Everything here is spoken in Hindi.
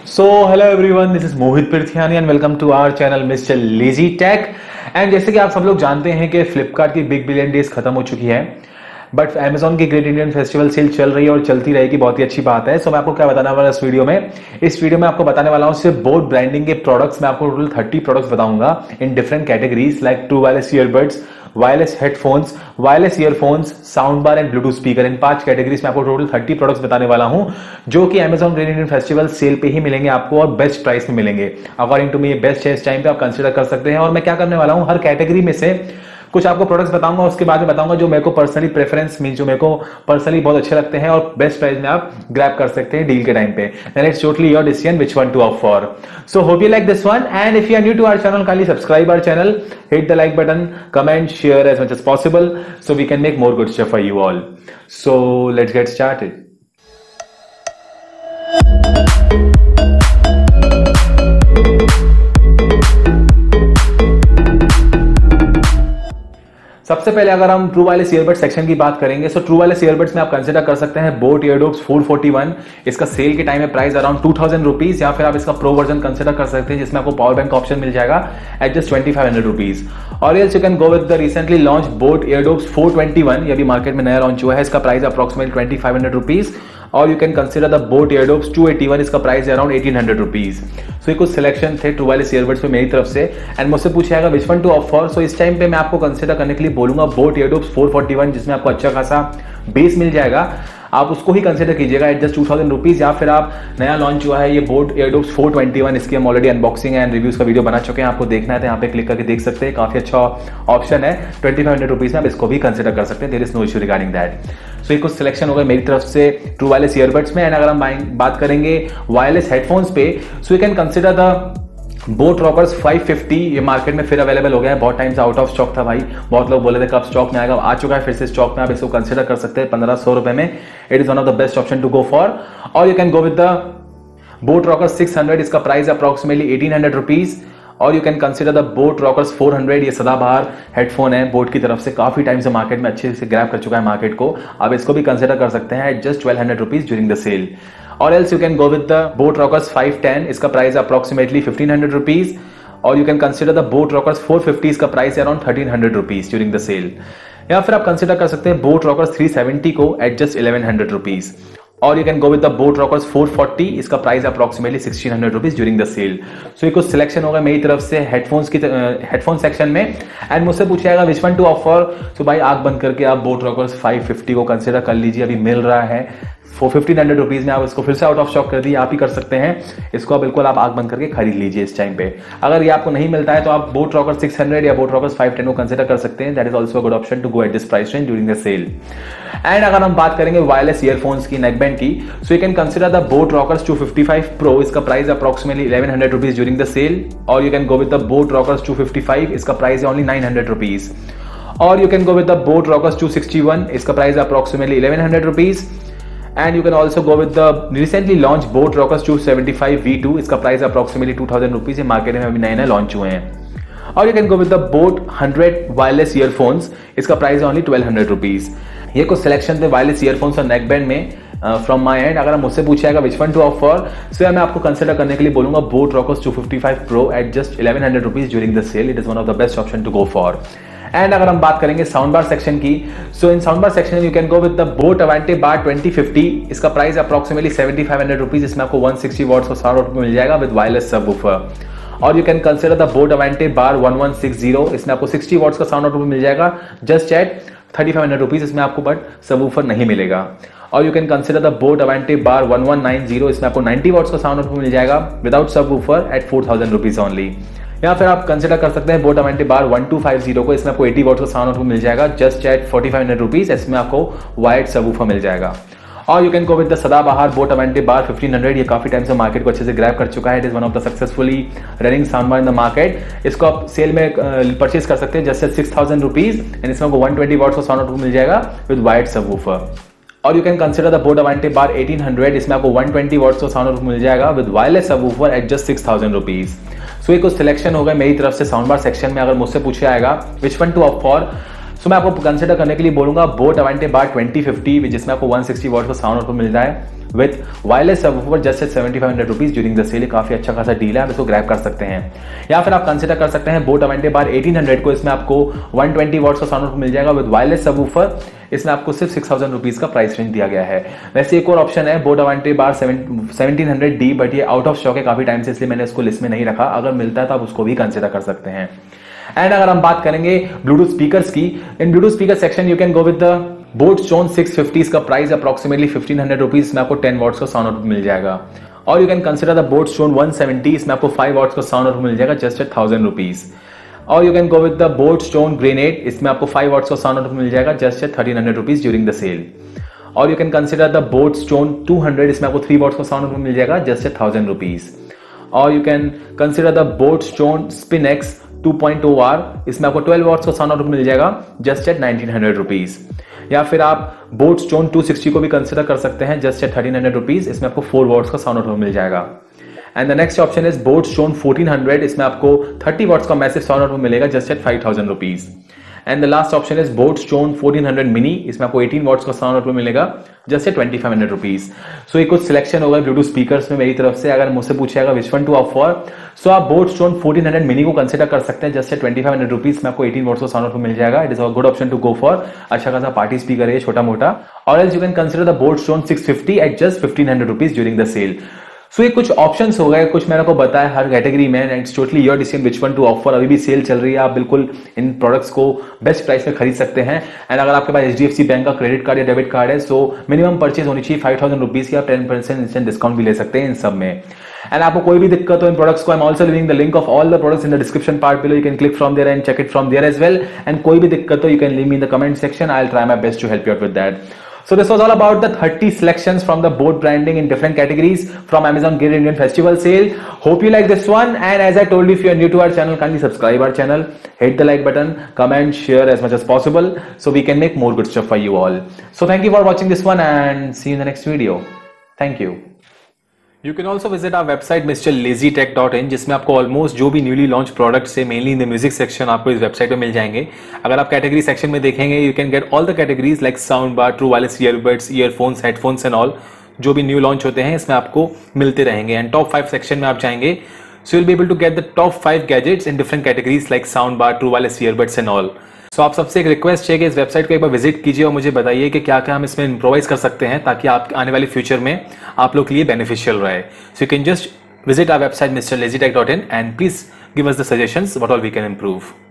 So hello everyone, this is Mohit Prithyani and welcome to our channel mister lazy tech. And जैसे कि आप सब लोग जानते हैं कि फ्लिपकार्ट की बिग बिलियन डेज खत्म हो चुकी है, बट Amazon की ग्रेट इंडियन फेस्टिवल सेल चल रही है और चलती रहेगी, बहुत ही अच्छी बात है। सो मैं आपको क्या बताने वाला इस वीडियो में, आपको बताने वाला हूँ सिर्फ बोट ब्रांडिंग के प्रोडक्ट्स। मैं आपको टोटल 30 प्रोडक्ट्स बताऊंगा in different categories like true wireless earbuds, wireless headphones, wireless earphones, sound bar and Bluetooth speaker. इन 5 कैटेगरीज में आपको टोटल 30 प्रोडक्ट्स बताने वाला हूं जो कि Amazon great Indian festival sale पे ही मिलेंगे आपको और बेस्ट प्राइस में मिलेंगे। अकॉर्डिंग टू मी बेस्ट है इस टाइम पे, आप कंसिडर कर सकते हैं। और मैं क्या करने वाला हूं, हर कैटेगरी में से कुछ आपको प्रोडक्ट्स बताऊंगा, उसके बाद में बताऊंगा जो मेरे को पर्सनली प्रेफरेंस मीन जो मेरे को पर्सनली बहुत अच्छे लगते हैं और बेस्ट प्राइस में आप ग्रैब कर सकते हैं डील के टाइम पे। Then it's totally your decision which one to opt for. So hope you like this one and if you are new to our channel kindly subscribe our channel, hit the like button, comment, share as much as possible so we can make more good stuff for you all. So let's get started. सबसे पहले अगर हम ट्रू वायरलेस ईयरबड सेक्शन की बात करेंगे, सो ट्रू वायरलेस ईयरबड्स में आप कंसिडर कर सकते हैं बोट ईयरडोप्स 441। इसका सेल के टाइम में प्राइस अराउंड 2000 रुपीज, या फिर आप इसका प्रो वर्जन कंसिडर कर सकते हैं जिसमें आपको पावर बैंक ऑप्शन मिल जाएगा एट जस्ट 2500 रुपीज। और else you can go with the recently launch Boat Airdopes 421, ये भी मार्केट में नया लॉन्च हुआ है। इसका प्राइस अप्रोक्सीमेटली 2500 रुपीज। और you can consider the Boat Airdopes 281, इसका प्राइस है अराउंड 1800 रुपीज। सो ये कुछ सिलेक्शन थे ट्रू वायरलेस ईयरबड्स पे मेरी तरफ से। एंड मुझसे पूछा जाएगा which one to opt for. So इस टाइम पे मैं आपको कंसिडर करने के लिए बोलूंगा बोट ईयरडोप्स 441, जिसमें आपको अच्छा खासा बेस मिल जाएगा, आप उसको ही कंसिडर कीजिएगा एट जस्ट 2000 रुपीज। या फिर आप नया लॉन्च हुआ है ये बोट ईयरडोप्स 421, इसकी हम ऑलरेडी अनबॉक्सिंग एंड रिव्यूज का वीडियो बना चुके हैं, आपको देखना है तो यहाँ पे क्लिक करके देख सकते हैं। काफी अच्छा ऑप्शन है, 2500 रुपीज में आप इसको भी कंसिडर कर सकते हैं। There is no issue regarding that. So ये कुछ सिलेक्शन होगा मेरी तरफ से ट्रू वायरलेस ईयरबड्स में। एंड अगर हम बात करेंगे वायरलेस हेडफोन्स पे, so you can consider the Boat Rockers 550। ये मार्केट में फिर अवेलेबल हो गया है, बहुत टाइम से आउट ऑफ स्टॉक था भाई, बहुत लोग बोले थे कब स्टॉक में आएगा, आ चुका है फिर से स्टॉक में। आप इसको कंसिडर कर सकते हैं 1500 रुपए में। It is one of the best option to go for. और you can go with the Boat Rockers 600, इसका प्राइस अप्रोक्सीमेटली 1800 रुपीज। और you can consider the Boat Rockers 400, ये सदाबहार हेडफोन है बोट की तरफ से, काफी टाइम से मार्केट में अच्छे से ग्रैब कर चुका है मार्केट को, आप इसको भी कंसिडर कर सकते हैं at just 1200 rupees during the sale. और else you can go with the Boat Rockers 510, इसका प्राइस अप्रोक्सीमेटली 1500 रुपीज। और you can consider the Boat Rockers 450, इसका प्राइस है around 1300 rupees during the sale. या फिर आप कंसिडर कर सकते हैं बोट रॉकर्स 370 को एट जस्ट 1100 रुपीज। और you can go with the Boat Rockers 440, इसका price approximately 1600 rupees during the sale. So ये कुछ सिलेक्शन होगा मेरी तरफ से हेडफोन्स की हेडफोन सेक्शन में। एंड मुझसे पूछा जाएगा which one to offer. So भाई आंख बंद करके आप बोट रॉकर्स 550 को कंसिडर कर लीजिए, अभी मिल रहा है 1500 रुपीज में। आप इसको फिर से आउट ऑफ स्टॉक कर दिए, आप ही कर सकते हैं इसको, बिल्कुल आप आंख बंद करके खरीद लीजिए इस टाइम पे। अगर ये आपको नहीं मिलता है तो आप बोट रॉकर्स 600 या बोट रॉकर्स 510 को कंसिडर कर सकते हैं। That is also good option to go at this price range during the sale. And अगर हम बात करेंगे वायरलेस ईयरफोन्स की, नेकबैंड की, so you can consider the Boat Rockers 255 pro, इसका price approximately 1100 rupees during the sale. और you can go with the Boat Rockers 255, इसका प्राइस है ओनली 900 रुपीज। और you can go with the Boat Rockers 261, इसका price approximately 1100 rupees. And you can also go with the recently launched Boat Rockers 275 V2, इसका प्राइस अप्रोक्सीमेटली 2000 रुपीज, मार्केट में अभी नए लॉन्च हुए हैं। और you can go with the Boat 100 wireless earphones, इसका प्राइस है ओनली 1200 रुपीज। ये कुछ सिलेक्शन थे वायरलेस ईयरफोन्स और नेकबैंड में फ्रॉम माई एंड। अगर मुझसे पूछा जाएगा which one to offer, so मैं आपको कंसिडर करने के लिए बोलूंगा Boat Rockers 255 pro at just 1100 rupees during the sale. It is one of the best option to go for. And अगर हम बात करेंगे साउंड बार सेक्शन की, so in sound bar section you can go with the Boat Aavante bar 2050, इसका प्राइस अप्रोक्सीमेटली 7500 रुपीज। इसमें आपको 160 वॉट्स का साउंड आउटपुट मिल जाएगा विद वायरलेस सबवूफर। और you can consider the Boat Aavante bar 1160, इसमें आपको 60 वॉट्स का साउंड आउटपुट मिल जाएगा जस्ट एट 3500 रुपीज, इसमें आपको बट सबवूफर नहीं मिलेगा। और you can consider the Boat Aavante bar 1190, इसमें आपको 90 वॉट्स का साउंड आउटपुट मिल जाएगा without subwoofer at 4000 rupees only. या फिर आप कंसिडर कर सकते हैं बोट अवेंटे बार 1250 को, इसमें आपको 80 वॉट का साउंड आउटपुट मिल जाएगा जस्ट एट 4500 रुपीज, इसमें आपको वायर्ड सबवूफर मिल जाएगा। और you can go with the सदाबहार बोट अवेंटे बार 1500, ये काफी टाइम से मार्केट को अच्छे से ग्रैब कर चुका है। It is one of the successfully running sound bar in the market. इसको आप सेल में परचेज कर सकते हैं जस्ट एट 6000 रुपीज एंड इसमें आपको 120 वॉट का साउंड आउटपुट मिल जाएगा विद वायर्ड सबवूफर। और you can consider the Boat Aavante bar 1800, इसमें आपको 120 वॉट्स का साउंड आउटपुट मिल जाएगा with wireless subwoofer at just 6000 rupees. So ये कुछ सिलेक्शन हो गए मेरी तरफ से साउंड बार सेक्शन में। अगर मुझसे पूछा जाएगा which one to opt for, so मैं आपको कंसिडर करने के लिए बोलूंगा बोट अवेंटे बार 2050, जिसमें आपको 160 वॉट का साउंड आउटपुट मिल जाए with wireless subwoofer just at 7500 rupees during the sale. काफी अच्छा खासा डील है, आप इसको ग्रैब कर सकते हैं। या फिर आप कंसिडर कर सकते हैं बोट अवेंटे बार 1800 को। इसमें आपको 120 वॉट्स का साउंड मिल जाएगा विद वायरलेस सबवूफर। इसमें आपको सिर्फ 6000 रुपीज का प्राइस रेंज दिया गया है। वैसे एक और ऑप्शन है Boat Aavante bar 1700D, but ये आउट ऑफ स्टॉक है काफी टाइम से, इसलिए मैंने इसको लिस्ट में नहीं रखा। अगर मिलता है तो आप उसको भी कंसिडर कर सकते हैं। एंड अगर हम बात करेंगे ब्लूटूथ स्पीकर्स की, in Bluetooth speaker section you can go with the boat stone 650। इसका प्राइस अप्रोक्सीमेटली 1500 रुपीज। इसमें आपको 10 वॉट्स का साउंड आउटपुट मिल जाएगा। और you can consider the boat Stone 170। इसमें आपको 5 वॉट्स का साउंड आउटपुट मिल जाएगा जस्ट एट 1000 रुपीज। और you can go with the boat Stone Grenade. इसमें आपको 5 वॉट्स का साउंड आउटपुट मिल जाएगा just at 1300 rupees during the sale. और you can consider the boat Stone 200। इसमें आपको 3 वॉट्स का साउंड आउटपुट मिल जाएगा जस्ट एट 1000 रुपीज। और you can consider the boat Stone Spinx 2.0R। इसमें आपको 12 वॉट्स का साउंड आउटपुट मिल जाएगा जस्ट एट 1900 रुपीज। या फिर आप बोट स्टोन 260 को भी कंसिडर कर सकते हैं जस्ट एट 1300 रुपीज। इसमें आपको 4 वॉट्स का साउंड आउटपुट मिल जाएगा। And the next option is Boat Stone 1400। इसमें आपको 30 वॉट्स का मैसिव साउंड आउटपुट मिलेगा just at 5000 rupees. And the last option is Boat Stone 1400 mini. इसमें आपको 18 वॉट्स का साउंड आउटपुट मिलेगा जस्ट एट 2500 रुपीज। सो ये कुछ सिलेक्शन होगा ब्लूटूथ स्पीकर्स में मेरी तरफ से। अगर मुझसे पूछेगा which one to opt for, so आप बोट स्टोन 1400 मिनी को कंसिडर कर सकते हैं जस्ट एट 2500 रुपीज में आपको 18 वॉट्स का साउंड आउटपुट मिल जाएगा। It is a good option to go for. अच्छा खासा पार्टी स्पीकर है छोटा मोटा। और else you can consider the boat stone 650 at just 1500 rupees during the sale. So ये कुछ ऑप्शंस हो गए, कुछ मैंने को बताया हर कैटेगरी में। And it's totally your decision which one to offer. अभी भी सेल चल रही है, आप बिल्कुल इन प्रोडक्ट्स को बेस्ट प्राइस में खरीद सकते हैं। एंड अगर आपके पास HDFC बैंक का क्रेडिट कार्ड या डेबिट कार्ड है, सो मिनिमम परचेज होनी चाहिए 5000 रुपीज की। आप 10% इंस्टेंट डिस्काउंट भी ले सकते हैं इन सब में। एंड आपको कोई भी दिक्कत हो इन प्रोडक्ट्स को, I am also leaving the link of all the products in the description part below. You can click from there and check it from there as well. And कोई भी दिक्कत हो, you can leave me in the comment section. I will try my best to help you out with that. So this was all about the 30 selections from the boat branding in different categories from Amazon Great Indian Festival Sale. Hope you like this one, and as I told you, if you are new to our channel, kindly subscribe our channel, hit the like button, comment, share as much as possible so we can make more good stuff for you all. So thank you for watching this one and see you in the next video. Thank you. You can also visit our website mrlazytech.in, जिसमें आपको ऑलमोस्ट जो भी न्यूली लॉन्च प्रोडक्ट्स है mainly in the music section आपको इस वेबसाइट पे मिल जाएंगे. अगर आप कैटेगरी सेक्शन में देखेंगे, you can get all the categories like sound bar, true wireless earbuds, earphones, headphones and all. जो भी न्यू लॉन्च होते हैं इसमें आपको मिलते रहेंगे. एंड टॉप 5 सेक्शन में आप जाएंगे, सो you'll be able to get the top 5 gadgets in different categories like sound bar, true wireless earbuds and all. सो आप सबसे एक रिक्वेस्ट है कि इस वेबसाइट को एक बार विजिट कीजिए और मुझे बताइए कि क्या क्या हम इसमें इम्प्रोवाइज कर सकते हैं ताकि आप आने वाले फ्यूचर में आप लोग के लिए बेनिफिशियल रहे. So you can just visit our website mrlazytech.in and please give us the suggestions what all we can improve.